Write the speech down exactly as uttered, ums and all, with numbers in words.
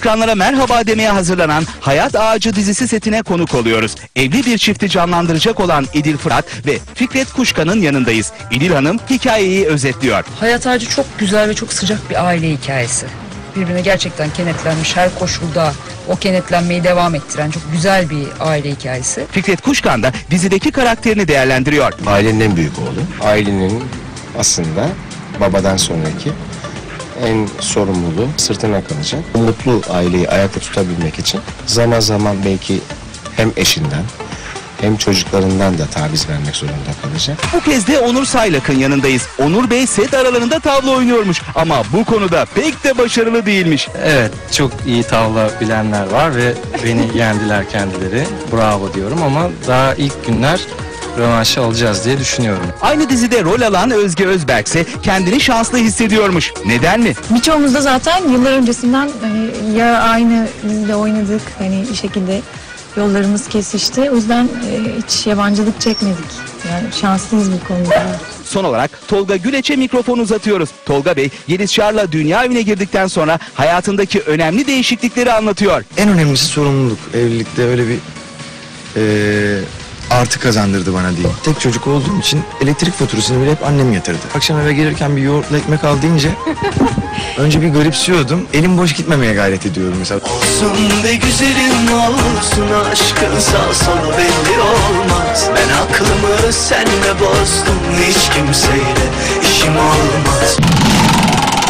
ekranlara merhaba demeye hazırlanan Hayat Ağacı dizisi setine konuk oluyoruz. Evli bir çifti canlandıracak olan İdil Fırat ve Fikret Kuşkan'ın yanındayız. İdil Hanım hikayeyi özetliyor. Hayat Ağacı çok güzel ve çok sıcak bir aile hikayesi. Birbirine gerçekten kenetlenmiş, her koşulda o kenetlenmeyi devam ettiren çok güzel bir aile hikayesi. Fikret Kuşkan da dizideki karakterini değerlendiriyor. Ailenin en büyük oğlu. Ailenin aslında babadan sonraki en sorumluluğu sırtına kalacak. O mutlu aileyi ayakta tutabilmek için zaman zaman belki hem eşinden hem çocuklarından da taviz vermek zorunda kalacak. Bu kez de Onur Saylak'ın yanındayız. Onur Bey set aralarında tavla oynuyormuş ama bu konuda pek de başarılı değilmiş. Evet, çok iyi tavla bilenler var ve beni yendiler kendileri. Bravo diyorum ama daha ilk günler rövanşı alacağız diye düşünüyorum. Aynı dizide rol alan Özge Özberk ise kendini şanslı hissediyormuş. Neden mi? Birçoğumuz da zaten yıllar öncesinden hani ya aynı dizide oynadık, hani bir şekilde yollarımız kesişti. O yüzden e, hiç yabancılık çekmedik. Yani şanslıyız bu konuda. Son olarak Tolga Güleç'e mikrofon uzatıyoruz. Tolga Bey, Yeliz Çağr'la dünya evine girdikten sonra hayatındaki önemli değişiklikleri anlatıyor. En önemlisi sorumluluk. Evlilikte öyle bir eee artı kazandırdı bana diyeyim. Tek çocuk olduğum için elektrik faturasını bile hep annem yatırdı. Akşam eve gelirken bir yoğurtla ekmek al deyince önce bir garipsiyordum. Elim boş gitmemeye gayret ediyorum mesela. Olsun be güzelim olsun, aşkın sağ solu belli olmaz. Ben aklımı senle bozdum, hiç kimseyle işim olmaz.